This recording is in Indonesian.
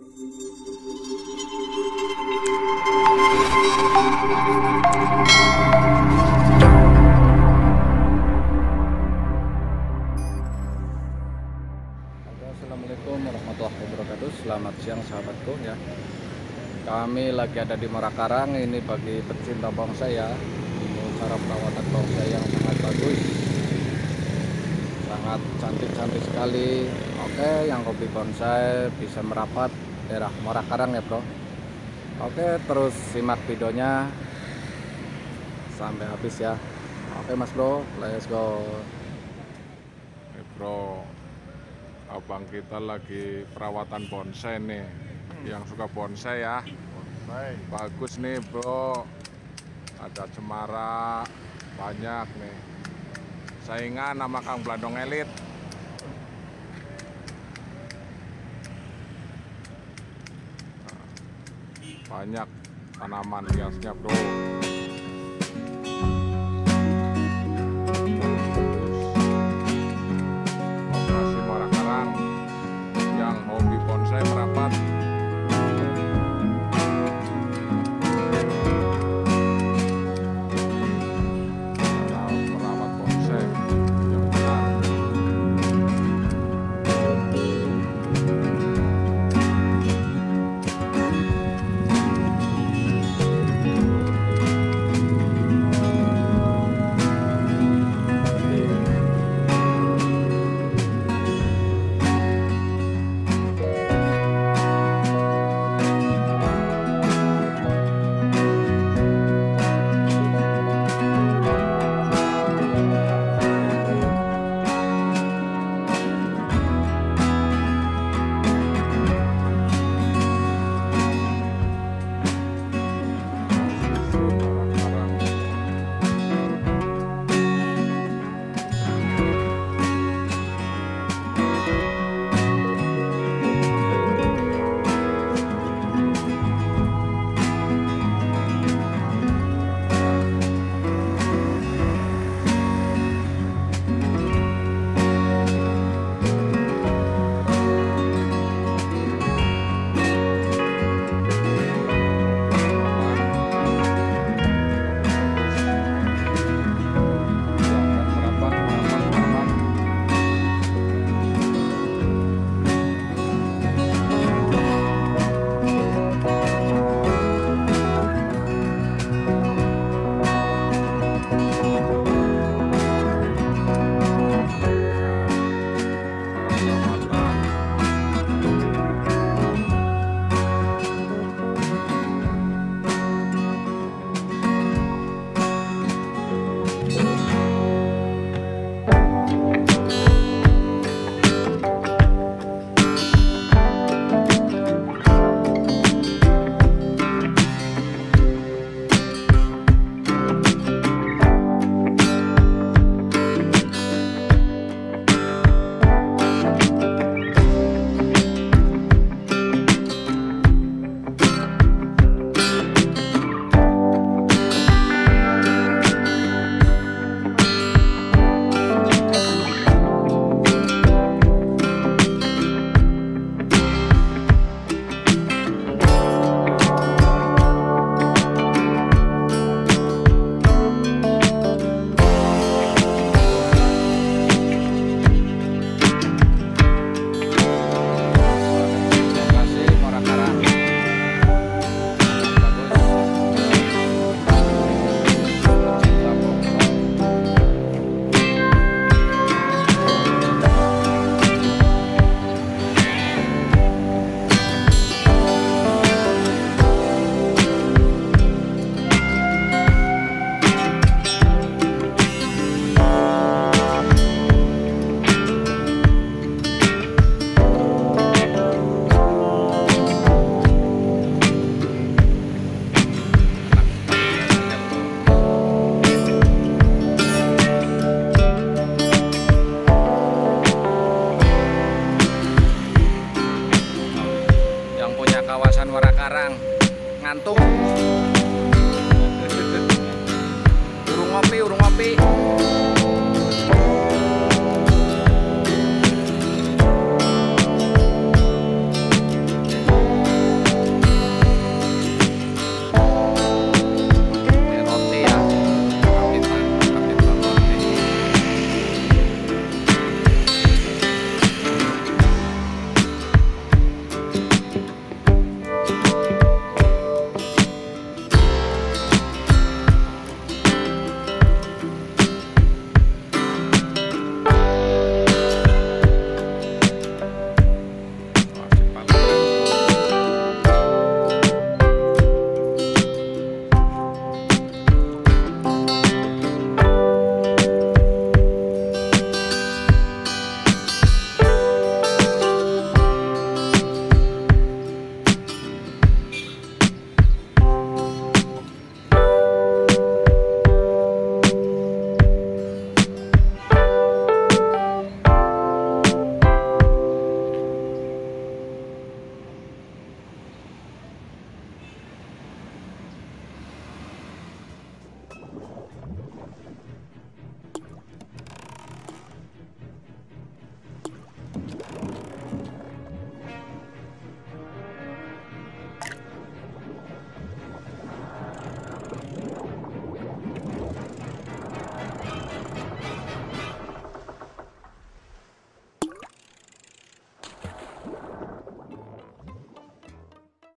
Assalamualaikum warahmatullahi wabarakatuh. Selamat siang sahabatku ya. Kami lagi ada di Merakarang. Ini bagi pecinta bonsai ya. Ini cara perawatan bonsai yang sangat bagus, sangat cantik sekali. Oke, yang hobi bonsai bisa merapat daerah Merakarang ya bro. Oke, terus simak videonya sampai habis ya. Oke mas bro, let's go. Bro, abang kita lagi perawatan bonsai nih. Yang suka bonsai ya, bagus nih bro, ada cemara banyak nih, saingan sama Kang Blandong Elit. Banyak tanaman hiasnya bro. Operasi Merakarang yang hobi bonsai merapat. Merawat bonsai yang benar. Merakarang ngantuk. Urung ngopi